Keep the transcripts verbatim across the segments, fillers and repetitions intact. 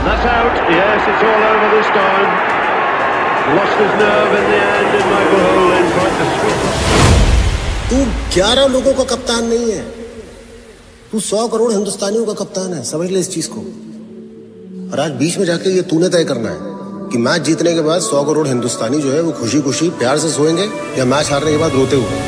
That's out. Yes, it's all over this time. Lost his nerve in the end, and Michael Holan tried to switch. तू ग्यारह लोगों का कप्तान नहीं है, तू सौ करोड़ हिंदुस्तानियों का कप्तान है। समझ ले इस चीज को। और आज बीच में जाके ये तूने तय करना है कि मैच जीतने के बाद सौ करोड़ हिंदुस्तानी जो है वो खुशी खुशी प्यार से सोएंगे या मैच हारने के बाद रोते हुए।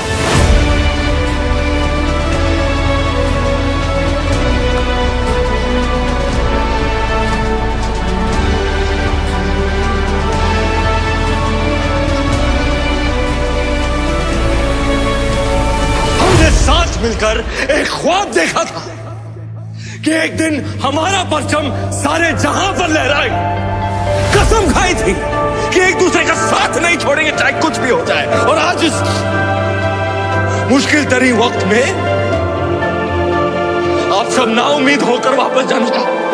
हमने साथ मिलकर एक ख्वाब देखा था कि एक दिन हमारा परचम सारे जहां पर लहराए। कसम खाई थी कि एक दूसरे का साथ नहीं छोड़ेंगे चाहे कुछ भी हो जाए। और आज इस मुश्किल तरीन वक्त में आप सब नाउम्मीद होकर वापस जाना चाहते।